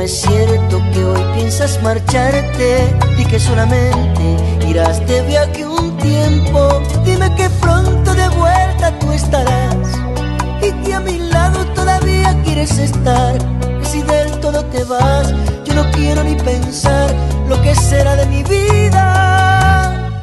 es cierto que hoy piensas marcharte y que solamente irás de viaje un tiempo. Dime que pronto de vuelta tú estarás y que a mi lado todavía quieres estar. Que si del todo te vas, yo no quiero ni pensar lo que será de mi vida.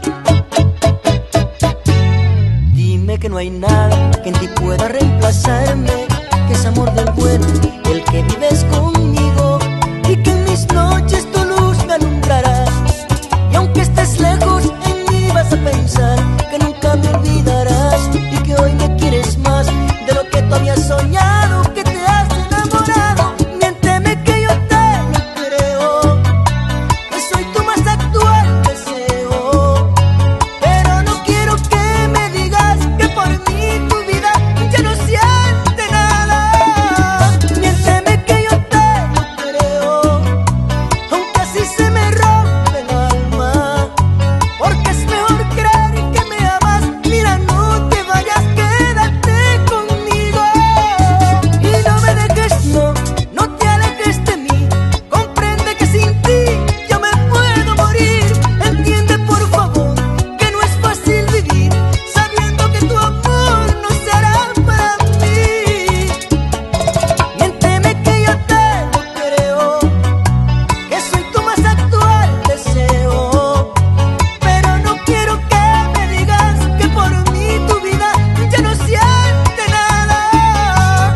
Dime que no hay nada que en ti pueda reemplazarme, que es amor del bueno, el que vives conmigo, y que en mis noches tu luz me alumbrará. Y aunque estés lejos, en mí vas a pensar que nunca me olvidarás y que hoy me quieres más de lo que tú habías soñado, que te has enamorado. Miénteme que yo te lo creo, que soy tu más actual deseo, pero no quiero que me digas que por mí tu vida ya no siente nada. Miénteme que yo te lo creo, aunque así se me rompe el alma, porque es mejor creer que me amas. Mira, no te vayas, quédate conmigo y no me dejes, no te alejes de mí. Comprende que sin ti yo me puedo morir. Entiende por favor que no es fácil vivir sabiendo que tu amor no será para mí. Miénteme que yo te lo creo, que soy tu más actual deseo, pero no quiero que me digas que por mí tu vida ya no siente nada.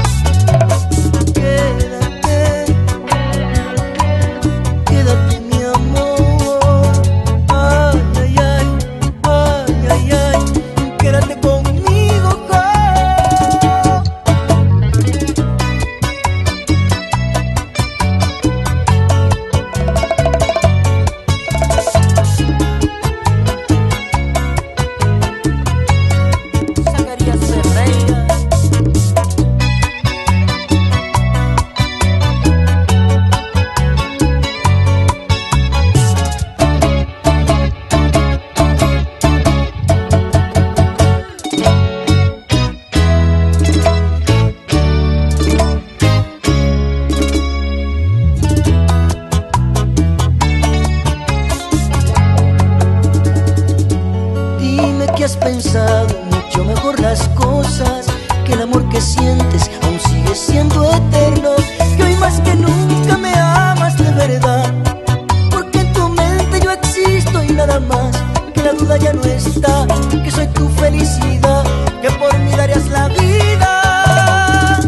Quédate mi amor. Ay, ay, ay, ay, ay, ay, quédate conmigo, Zacarías Ferreira. Dime que has pensado mucho mejor las cosas, que el amor que sientes aún sigue siendo eterno, que hoy más que nunca me amas de verdad, porque en tu mente yo existo y nada más, que la duda ya no está, que soy tu felicidad, que por mí darías la vida.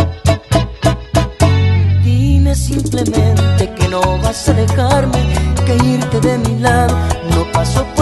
Dime simplemente que no vas a dejarme, que irte de mi lado no pasó